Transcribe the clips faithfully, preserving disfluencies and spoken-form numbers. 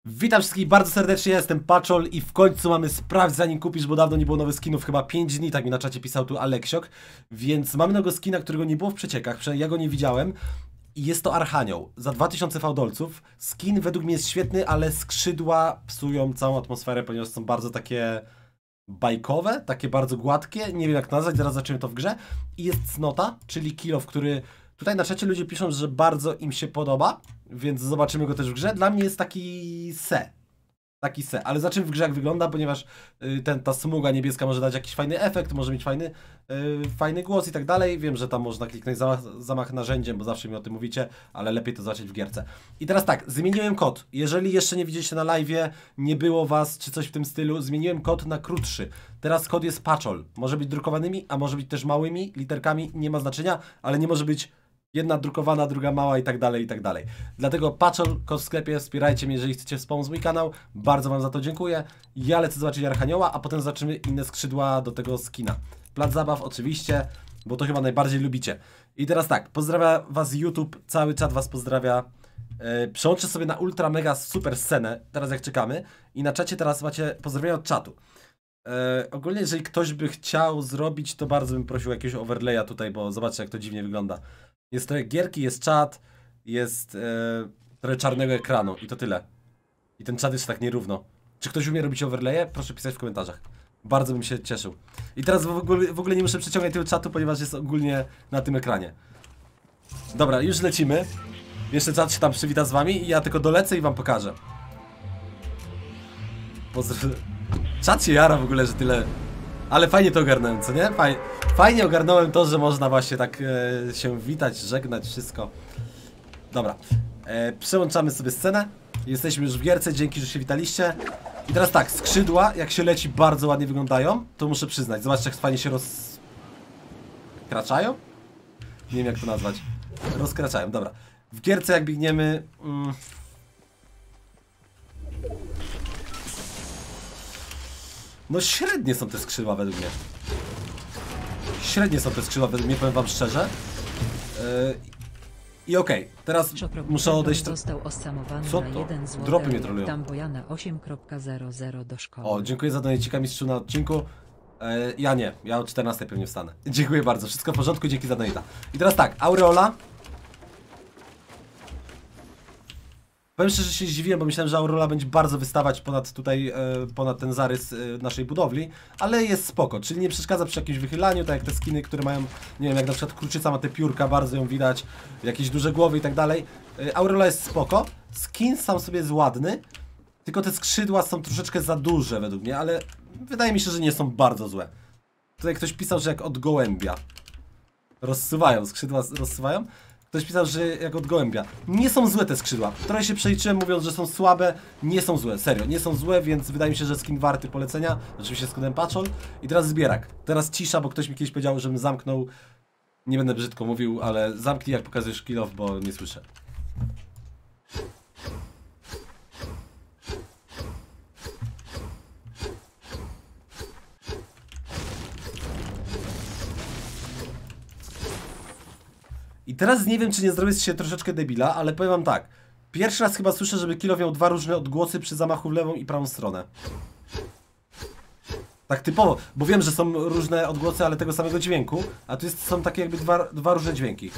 Witam wszystkich bardzo serdecznie, ja jestem Paczol i w końcu mamy sprawdź zanim kupisz, bo dawno nie było nowych skinów, chyba pięć dni, tak mi na czacie pisał tu Aleksiok. Więc mamy nowego skina, którego nie było w przeciekach, przynajmniej ja go nie widziałem. I jest to Archanioł, za dwa tysiące fałdolców. Skin według mnie jest świetny, ale skrzydła psują całą atmosferę, ponieważ są bardzo takie bajkowe, takie bardzo gładkie, nie wiem jak to nazwać, zaraz zobaczymy to w grze. I jest cnota, czyli kill off, który tutaj na czacie ludzie piszą, że bardzo im się podoba, więc zobaczymy go też w grze. Dla mnie jest taki se. Taki se, ale zobaczymy w grze jak wygląda, ponieważ y, ten, ta smuga niebieska może dać jakiś fajny efekt, może mieć fajny, y, fajny głos i tak dalej. Wiem, że tam można kliknąć zamach, zamach narzędziem, bo zawsze mi o tym mówicie, ale lepiej to zobaczyć w gierce. I teraz tak, zmieniłem kod. Jeżeli jeszcze nie widzieliście na live'ie, nie było was, czy coś w tym stylu, zmieniłem kod na krótszy. Teraz kod jest Paczol. Może być drukowanymi, a może być też małymi literkami, nie ma znaczenia, ale nie może być jedna drukowana, druga mała i tak dalej, i tak dalej. Dlatego Paczol, kod w sklepie, wspierajcie mnie, jeżeli chcecie wspomóc mój kanał. Bardzo wam za to dziękuję. Ja lecę zobaczyć Archanioła, a potem zobaczymy inne skrzydła do tego skina. Plac zabaw oczywiście, bo to chyba najbardziej lubicie. I teraz tak, pozdrawia was YouTube, cały czat was pozdrawia. Yy, przełączę sobie na ultra mega super scenę, teraz jak czekamy. I na czacie teraz macie pozdrowienia od czatu. Yy, ogólnie jeżeli ktoś by chciał zrobić, to bardzo bym prosił jakiegoś overlaya tutaj, bo zobaczcie jak to dziwnie wygląda. Jest trochę gierki, jest czat, jest e, trochę czarnego ekranu i to tyle. I ten czat jest tak nierówno. Czy ktoś umie robić overlaye? Proszę pisać w komentarzach. Bardzo bym się cieszył. I teraz w ogóle, w ogóle nie muszę przeciągać tego czatu, ponieważ jest ogólnie na tym ekranie. Dobra, już lecimy. Jeszcze czat się tam przywita z wami i ja tylko dolecę i wam pokażę. Pozdro... Czat się jara w ogóle, że tyle... Ale fajnie to ogarnąłem, co nie? Fajnie, fajnie ogarnąłem to, że można właśnie tak e, się witać, żegnać, wszystko. Dobra, e, przełączamy sobie scenę. Jesteśmy już w gierce, dzięki, że się witaliście. I teraz tak, skrzydła, jak się leci, bardzo ładnie wyglądają. To muszę przyznać, zobaczcie jak fajnie się rozkraczają? Nie wiem jak to nazwać. Rozkraczają, dobra. W gierce jak biegniemy... Mm, no średnie są te skrzydła według mnie. Średnie są te skrzydła według mnie, powiem wam szczerze. Yy, I okej, okay, teraz muszę odejść... Został ossamowany Co na to? jeden złoty. Dropy mnie trolują. Tambojana osiem zero zero do szkoły. O, dziękuję za donajcika mistrzu na odcinku. Yy, ja nie, ja o czternastej pewnie wstanę. Dziękuję bardzo, wszystko w porządku, dzięki za donata. I teraz tak, Aureola. Powiem szczerze, że się zdziwiłem, bo myślałem, że Aureola będzie bardzo wystawać ponad tutaj, e, ponad ten zarys e, naszej budowli, ale jest spoko, czyli nie przeszkadza przy jakimś wychylaniu, tak jak te skiny, które mają, nie wiem, jak na przykład Kruczyca ma te piórka, bardzo ją widać, jakieś duże głowy i tak dalej. E, Aureola jest spoko, skin sam sobie jest ładny, tylko te skrzydła są troszeczkę za duże według mnie, ale wydaje mi się, że nie są bardzo złe. Tutaj ktoś pisał, że jak od gołębia. Rozsuwają, skrzydła rozsuwają. Ktoś pisał, że jak od gołębia. Nie są złe te skrzydła. Trochę się przeliczyłem mówiąc, że są słabe. Nie są złe, serio, nie są złe, więc wydaje mi się, że skin warty polecenia. Oczywiście z kodem Paczol. I teraz zbierak. Teraz cisza, bo ktoś mi kiedyś powiedział, żebym zamknął. Nie będę brzydko mówił, ale zamknij jak pokazujesz kill off, bo nie słyszę. I teraz nie wiem, czy nie zrobię się troszeczkę debila, ale powiem wam tak. Pierwszy raz chyba słyszę, żeby kill off miał dwa różne odgłosy przy zamachu w lewą i prawą stronę. Tak typowo, bo wiem, że są różne odgłosy, ale tego samego dźwięku. A tu jest, są takie jakby dwa, dwa różne dźwięki.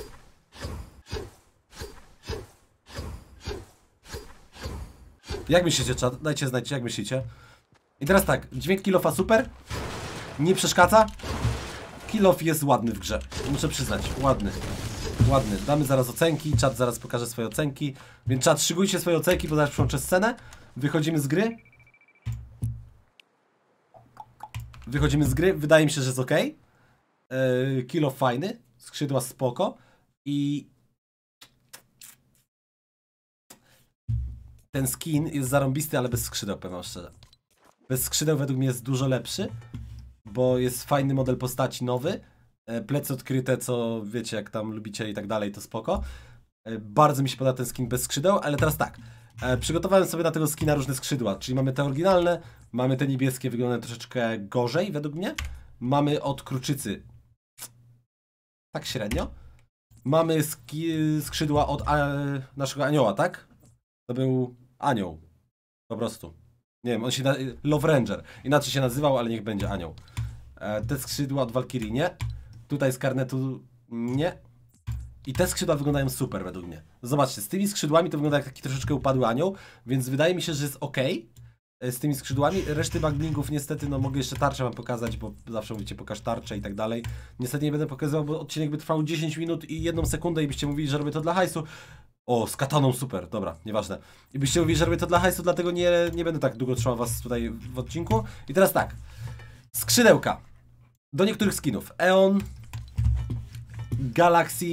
Jak myślicie, czat? Dajcie znać, jak myślicie. I teraz tak, dźwięk kill offa super. Nie przeszkadza. Kill off jest ładny w grze. Muszę przyznać, ładny. Ładny. Damy zaraz ocenki, czat zaraz pokaże swoje ocenki. Więc czat, szykujcie swoje ocenki, bo zaraz przyłączę scenę. Wychodzimy z gry. Wychodzimy z gry, wydaje mi się, że jest ok. Yy, kill off fajny, skrzydła spoko. I ten skin jest zarąbisty, ale bez skrzydeł, powiem wam szczerze. Bez skrzydeł według mnie jest dużo lepszy, bo jest fajny model postaci nowy. Plecy odkryte, co wiecie, jak tam lubicie i tak dalej, to spoko. Bardzo mi się podoba ten skin bez skrzydeł, ale teraz tak. Przygotowałem sobie na tego skina różne skrzydła, czyli mamy te oryginalne, mamy te niebieskie, wyglądają troszeczkę gorzej według mnie. Mamy od Kruczycy tak średnio. Mamy skrzydła od a, naszego anioła, tak? To był anioł. Po prostu. Nie wiem, on się na... Love Ranger. Inaczej się nazywał, ale niech będzie anioł. E, te skrzydła od Valkyrie nie. Tutaj z karnetu nie. I te skrzydła wyglądają super według mnie. Zobaczcie, z tymi skrzydłami to wygląda jak taki troszeczkę upadły anioł, więc wydaje mi się, że jest ok z tymi skrzydłami. Reszty baglingów niestety, no mogę jeszcze tarczę wam pokazać, bo zawsze mówicie pokaż tarczę i tak dalej. Niestety nie będę pokazywał, bo odcinek by trwał dziesięć minut i jedną sekundę i byście mówili, że robię to dla hajsu. O, z kataną super, dobra, nieważne. I byście mówili, że robię to dla hajsu, dlatego nie, nie będę tak długo trzymał was tutaj w odcinku. I teraz tak, skrzydełka do niektórych skinów. Eon, Galaxy,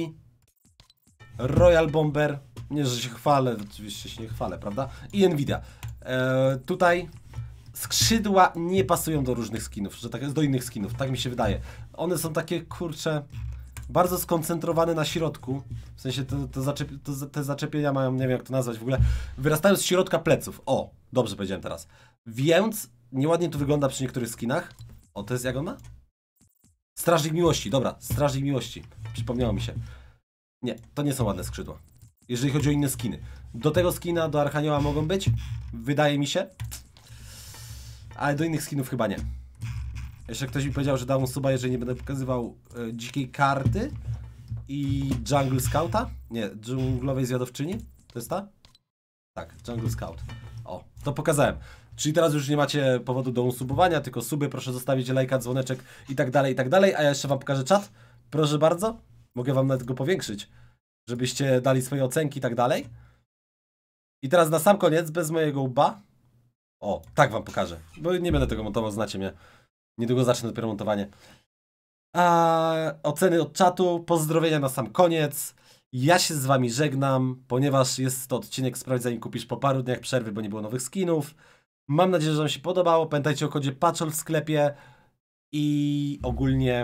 Royal Bomber, nie, że się chwalę, oczywiście się nie chwalę, prawda? I Nvidia. Eee, tutaj skrzydła nie pasują do różnych skinów, że tak jest, do innych skinów, tak mi się wydaje. One są takie, kurcze, bardzo skoncentrowane na środku. W sensie to, to zaczep, to, te zaczepienia mają, nie wiem jak to nazwać w ogóle, wyrastają z środka pleców. O, dobrze powiedziałem teraz. Więc nieładnie to wygląda przy niektórych skinach. O, to jest jak on ma? Strażnik Miłości, dobra, Strażnik Miłości. Przypomniało mi się. Nie, to nie są ładne skrzydła. Jeżeli chodzi o inne skiny. Do tego skina, do Archanioła mogą być. Wydaje mi się. Ale do innych skinów chyba nie. Jeszcze ktoś mi powiedział, że dał mu suba, jeżeli nie będę pokazywał e, dzikiej karty. I Jungle Scouta. Nie, dżunglowej zwiadowczyni. To jest ta? Tak, Jungle Scout. O, to pokazałem. Czyli teraz już nie macie powodu do unsubowania, tylko suby, proszę zostawić lajka, dzwoneczek i tak dalej, i tak dalej. A ja jeszcze wam pokażę czat. Proszę bardzo. Mogę wam nawet go powiększyć, żebyście dali swoje ocenki i tak dalej. I teraz na sam koniec, bez mojego łba. O, tak wam pokażę, bo nie będę tego montował, znacie mnie. Niedługo zacznę dopiero montowanie. A oceny od czatu, pozdrowienia na sam koniec. Ja się z wami żegnam, ponieważ jest to odcinek Sprawdź zanim kupisz po paru dniach przerwy, bo nie było nowych skinów. Mam nadzieję, że wam się podobało. Pamiętajcie o kodzie Paczol w sklepie. I ogólnie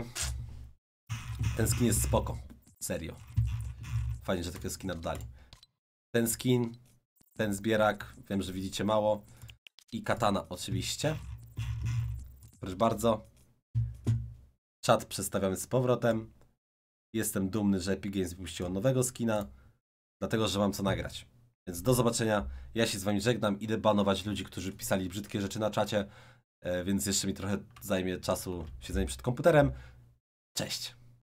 ten skin jest spoko. Serio. Fajnie, że takie skina dodali. Ten skin, ten zbierak, wiem, że widzicie mało. I katana oczywiście. Proszę bardzo. Czat przestawiamy z powrotem. Jestem dumny, że Epic Games wypuściło nowego skina. Dlatego, że mam co nagrać. Więc do zobaczenia. Ja się z wami żegnam. Idę banować ludzi, którzy pisali brzydkie rzeczy na czacie. Więc jeszcze mi trochę zajmie czasu siedzenie przed komputerem. Cześć.